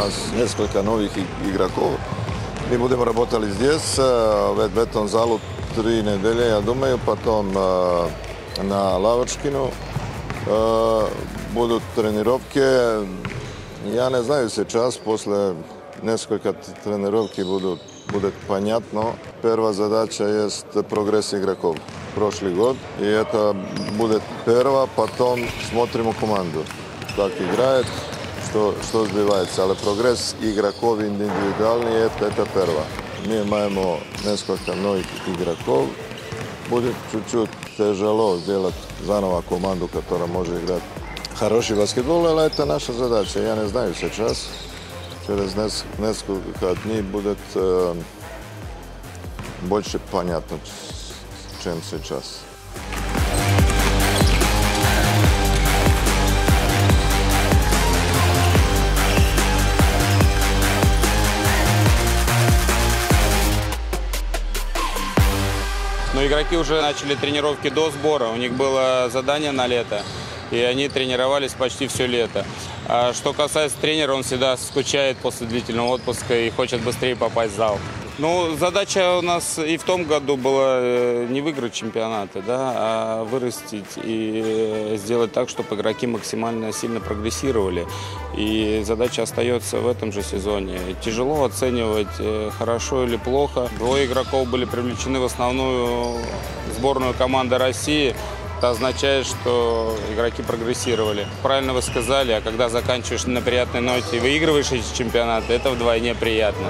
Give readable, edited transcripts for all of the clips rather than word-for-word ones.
нас несколько новых игроков. Мы будем работать здесь, в этом залу 3 недели, я думаю, потом на Лавочкину будут тренировки. Я не знаю сейчас, после несколько тренировок будет понятно. Первая задача есть прогресс игроков. Прошлый год, и это будет первое, потом смотрим команду, как играет, что сбивается. Але прогресс игроков индивидуальный, это первое. Мы имеем несколько новых игроков. Будет чуть-чуть тяжело сделать заново команду, которая может играть хороший баскетбол, але это наша задача. Я не знаю сейчас. Через несколько дней будет больше понятно, чем сейчас. Но игроки уже начали тренировки до сбора, у них было задание на лето, и они тренировались почти все лето. А что касается тренера, он всегда скучает после длительного отпуска и хочет быстрее попасть в зал. Ну, задача у нас и в том году была не выиграть чемпионаты, да, а вырастить и сделать так, чтобы игроки максимально сильно прогрессировали. И задача остается в этом же сезоне. Тяжело оценивать, хорошо или плохо. 2 игроков были привлечены в основную сборную команды России. Это означает, что игроки прогрессировали. Правильно вы сказали, а когда заканчиваешь на приятной ноте и выигрываешь эти чемпионаты, это вдвойне приятно.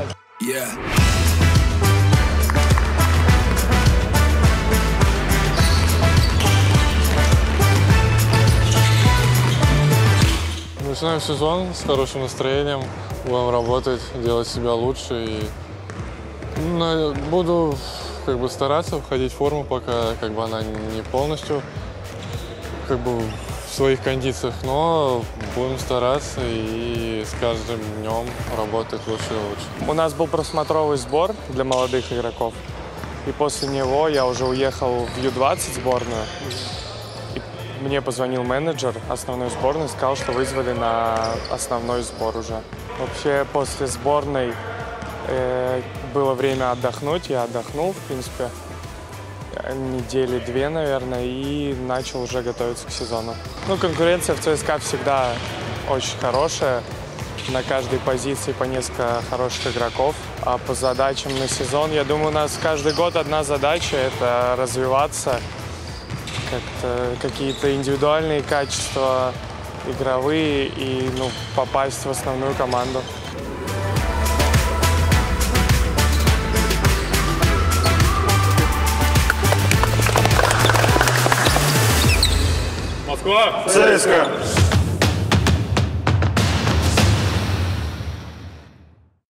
Начинаем сезон с хорошим настроением, будем работать, делать себя лучше. И буду стараться входить в форму, пока она не полностью в своих кондициях, но будем стараться и с каждым днем работать лучше и лучше. У нас был просмотровый сбор для молодых игроков, и после него я уже уехал в Ю-20 сборную. Мне позвонил менеджер основной сборной, сказал, что вызвали на основной сбор уже. Вообще после сборной было время отдохнуть, я отдохнул, в принципе, недели 2, наверное, и начал уже готовиться к сезону. Конкуренция в ЦСКА всегда очень хорошая, на каждой позиции по несколько хороших игроков. А по задачам на сезон, я думаю, у нас каждый год одна задача – это развиваться, какие-то индивидуальные качества, игровые, и попасть в основную команду. Москва! ЦСКА!